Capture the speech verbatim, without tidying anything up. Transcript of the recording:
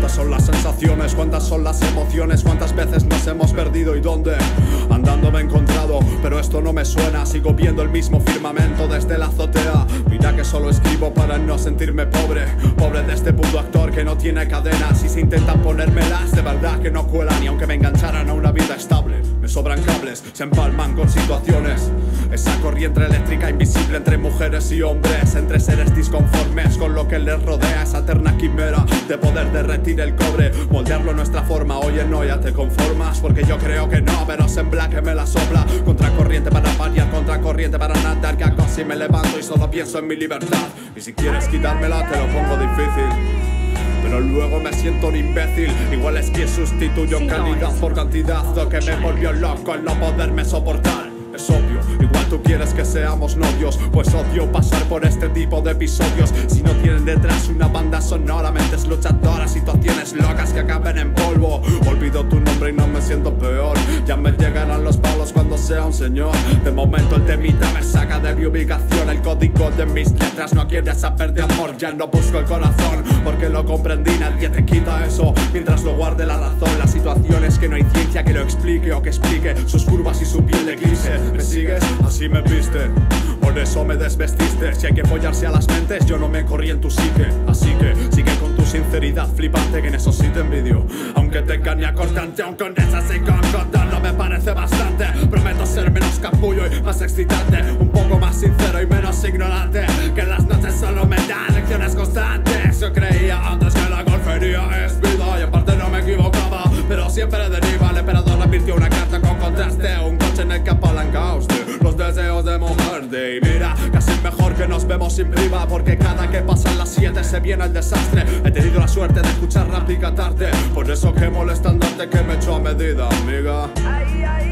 Cuántas son las sensaciones, cuántas son las emociones, cuántas veces nos hemos perdido y dónde. Andando me he encontrado, pero esto no me suena. Sigo viendo el mismo firmamento desde la azotea. Mira que solo escribo para no sentirme pobre. Pobre de este puto actor que no tiene cadenas. Y si intentan ponérmelas, de verdad que no cuelan. Y aunque me engancharan a una vida estable, me sobran cables, se empalman con situaciones. Esa corriente eléctrica invisible entre mujeres y hombres, entre seres disconformes con lo que les rodea. Esa eterna quimera de poder derretir el cobre, moldearlo a nuestra forma. Oye, no, ya te conformas, porque yo creo que no, pero sembla que me la sopla. Contracorriente para variar, contracorriente para nadar. Que hago si me levanto y solo pienso en mi libertad. Y si quieres quitármela te lo pongo difícil, pero luego me siento un imbécil. Igual es que sustituyo sí, calidad no por cantidad. Lo que me volvió loco el no poderme soportar. Es obvio, igual tú quieres que seamos novios, pues odio pasar por este tipo de episodios. Si no tienen detrás una banda sonora, mentes luchadoras, situaciones locas que acaben en polvo. Olvido tu nombre y no me siento peor. Ya me llegarán los palos cuando sea un señor. De momento el temita me saca de mi ubicación. El código de mis letras no quiere saber de amor. Ya no busco el corazón, porque lo comprendí, nadie te quita eso mientras lo guarde la razón. La situación es que no hay ciencia que lo explique o que explique sus curvas y su piel de eclipse. ¿Me sigues? Así me viste, por eso me desvestiste. Si hay que follarse a las mentes, yo no me corrí en tu psique. Así que sigue con tu sinceridad flipante, que en eso sí te envidio. Aunque te engaña cortante, aun con esas y con condón no me parece bastante. Prometo ser menos capullo y más excitante, un poco más sincero y menos ignorante. Que las noches solo me dan lecciones constantes. Yo creía antes que la golfería es vida y aparte no me equivocaba, pero siempre deriva. El emperador le advirtió una carta con contraste, un coche en el que apalancaste los deseos de moverte. Y mira, casi mejor que nos vemos sin priva, porque cada que pasan las siete se viene el desastre. He tenido la suerte de escuchar rap y catarte, por eso que molestándote que me echo a medida, amiga. Ay, ay.